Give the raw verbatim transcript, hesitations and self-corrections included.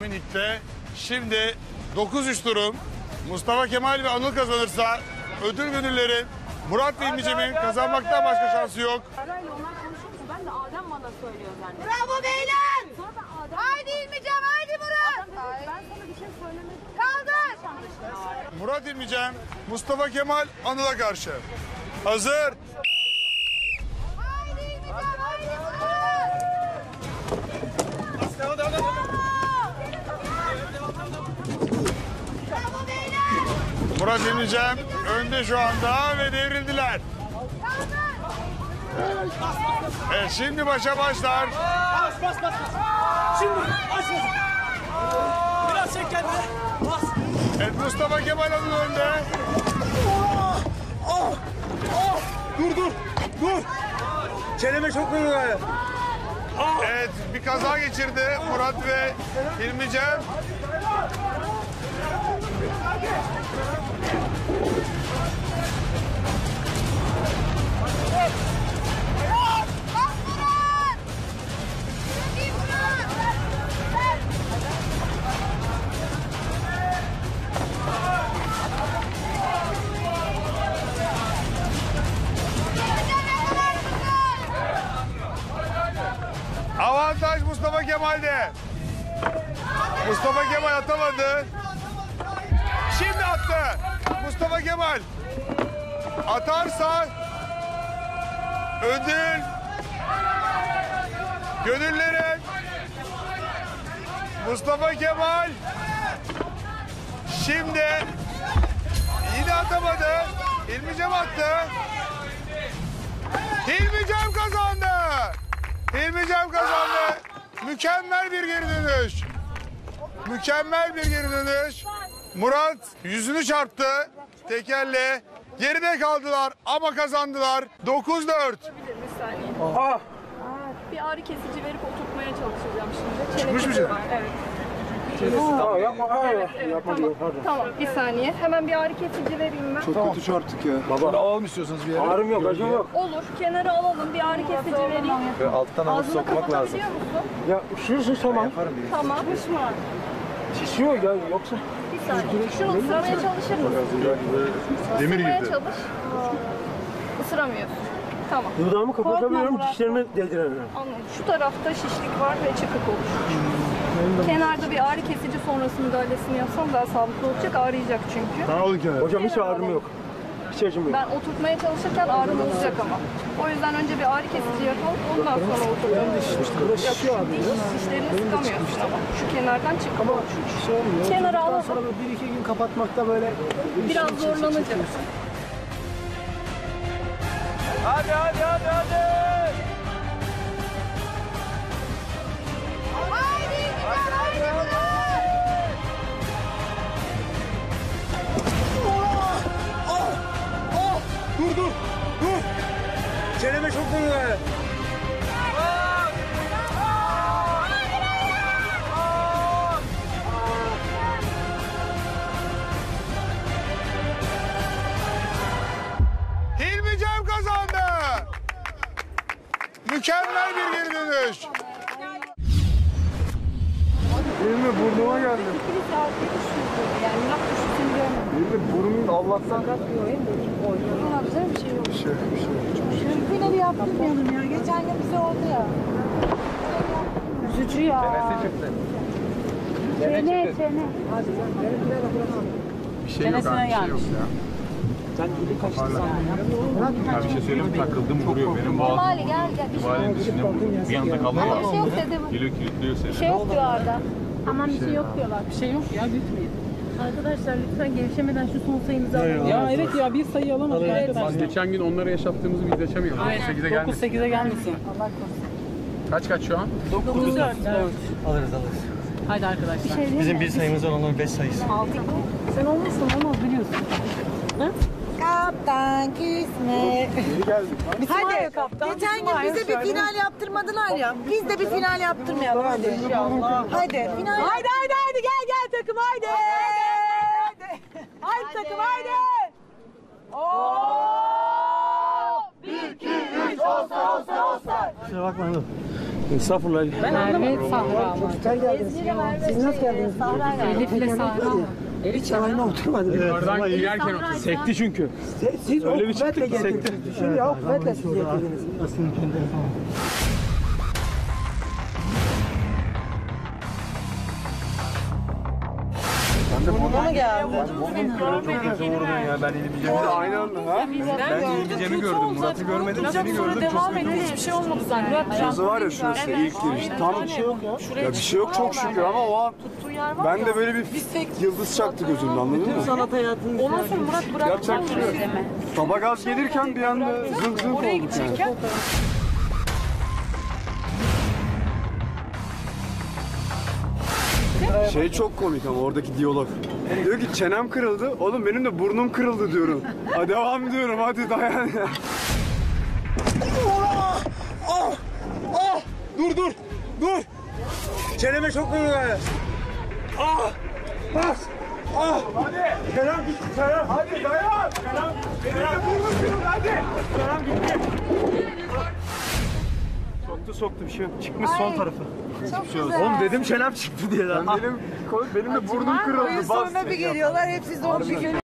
Minik'te şimdi dokuz üç durum. Mustafa Kemal ve Anıl kazanırsa ödül gönüllerin Murat ve İlmicem'in kazanmaktan başka şansı yok. Arayla onlar konuşuyor mu? Ben de Adem bana söylüyor zannediyorum. Bravo beyler! Sonra ben Adem... Haydi İlmicem, haydi Murat! Adem dedi, ben sana bir şey söylemedim. Kaldır! Murat İlmicem, Mustafa Kemal, Anıl'a karşı. Hazır. Haydi İlmicem, haydi Murat! Bravo beyler! Murat İlmicem önde şu anda ve devrildiler. Evet, şimdi başa başlar. Bas bas bas. Şimdi aç bas. Biraz çek kendini. Bas. Evet, Mustafa Kemal Anıl önde. Oh, oh, oh. Dur dur. Dur. Çeneme çok vuruyor yani. Evet, bir kaza geçirdi Murat ve İlmicem. Bas Murat! Çok iyi Murat! Avantaj Mustafa Kemal'de. Mustafa Kemal atamadı. Şimdi attı. Mustafa Kemal atarsa ödül gönüllerin Mustafa Kemal şimdi yine atamadı. İlmicem attı. İlmicem kazandı. İlmicem kazandı. Mükemmel bir geri dönüş. Mükemmel bir geri dönüş. Murat yüzünü çarptı tekerle. Geride kaldılar ama kazandılar. dokuz dört. Bir saniye. Ah. Bir ağrı kesici verip oturtmaya çalışacağım şimdi. Çıkmış mı Çenesi canım? var, evet. Aa, yapma. Hayır. Evet, Yapma tamam. diyor. Pardon. Tamam, bir saniye. Hemen bir ağrı kesici vereyim ben. Çok kötü çarptık ya. Baba alalım istiyorsanız bir yere. Ağrım yok, acım yok. Olur, kenara alalım. Bir ağrı kesici vereyim. Alttan alıp Ağzını sokmak lazım. kapatabiliyor musun? Ya üşüyorsun tamam. Tamam. Şişiyor ya yoksa. Bir saniye. Şunu ısırmaya çalışır mısın? Demir Isırmaya girdi. çalış. Isıramıyorsun. Tamam. Dudağımı kapatamıyorum, dişlerimi değdiremiyorum. Anladım. Şu tarafta şişlik var ve çıkık oluşmuş. Kenarda bir ağrı kesici sonrası müdahalesini yapsam daha sağlıklı olacak. Ağrıyacak çünkü. Tamam oldu kenara. Hocam hiç ağrım yok. Hiç acım yok. Ben oturtmaya çalışırken ağrın olacak ama. O yüzden önce bir ağrı kesici yapalım. Ondan sonra oturtalım. Şişiyor abi biraz. Dişlerini sıkamıyorsun ama. Şu kenardan çık. Ama şu şey olmuyor. Kenara Ondan alalım. sonra bir iki gün kapatmakta böyle... Biraz zorlanacak. Hadi hadi hadi hadi. Haydi İlmicem, haydi Murat! Oh, oh, oh. Dur dur dur. Çeneme çok vuruyor yani. İlmicem kazandı. Mükemmel bir geri dönüş. Benim de burnuma geldi. Yani Murat düşüşünü görmedim. Benim de burnum Allah'tan. Ama güzel bir şey yok. Bir şey, bir şey, hiçbir şey. Şöyle bir yaptırmayalım ya. Geçen gün bize oldu ya. Üzücü ya. Çenesi çıktı. Sene, sene. Bir şey yok abi, bir şey yok ya. Sen dili kaçtı sandım. Ya bir şey söyleyeyim mi? Takıldım vuruyor. Benim boğazım Mali gel gel. Bir şey, valenin dışında bir anda kaldı bir şey yok dedi. Geliyor kilitliyor seni. Bir şey yok diyor Arda. Aman bir şey yok diyorlar. Bir şey yok ya lütfen. Arkadaşlar lütfen gevşemeden şu son sayımızı alın. Ya evet ya bir sayı alamadık arkadaşlar. Geçen gün onlara yaşattığımızı biz yaşamıyoruz. dokuz sekize dokuz gelmesin. sekize gelmesin. Kaç kaç şu an? dokuz dört. Alırız alırız. Haydi arkadaşlar. Bizim bir sayımız var, onların beş sayısı. Sen olmazsan olmaz biliyorsun. Kaptan kisme. Hadi. kaptan, Geçen bizim gün var, bize bir şöyle. final yaptırmadılar ya. Biz de bir final yaptırmayalım hadi. Hadi. Final. Haydi haydi haydi gel gel takım haydi. Haydi, haydi takım haydi. Oo! Bir, iki, üç, olsa olsa olsa. Kusura bakma hanım. Estağfurullah. Merve Sahra ama. Siz nasıl geldiniz? Elif'le Sahra. Hiç ayna oturmadı. Oradan girerken otur. Sekti çünkü. Siz o Öyle bir kuvvetle çıktık, getirdiniz. Şimdi o kuvvetle siz getirdiniz. Buna mı geldi? Çok kötü vurdun ya. Ben inmeyeceğimi aynı anda ha. Ben inmeyeceğimi gördüm. Murat'ı görmedim. Seni gördüm. Çok kötü. Hiçbir şey olmadı zaten. Şurası var ya şurası ilk giriş. Tam bir şey yok ya. Ya bir şey yok çok şükür ama o an ben de böyle bir yıldız çaktı gözümde anladın mı? Sanat hayatının Ondan sonra Murat bıraktı. Yapacak bir şey yok. Taba gaz gelirken bir anda zınk zınk olduk yani. Şey çok komik ama oradaki diyalog. Diyor ki çenem kırıldı. Oğlum benim de burnum kırıldı diyorum. Ha devam diyorum hadi dayan ya. Ah! Ah! Ah! Dur dur! Dur! Çeneme çok vurdu yani. Ah! Bas! Ah! Hadi! Kenan gitti Kenan. Hadi dayan! Kenan! Kenan burnum kırıldı hadi! Kenan gitti. Soktu soktu bir şey yok. Çıkmış son tarafı. Oğlum dedim çenem çıktı diye lan. Benim benim de burnum kırıldı. Bas. Sonra bir geliyorlar hepsi zor bir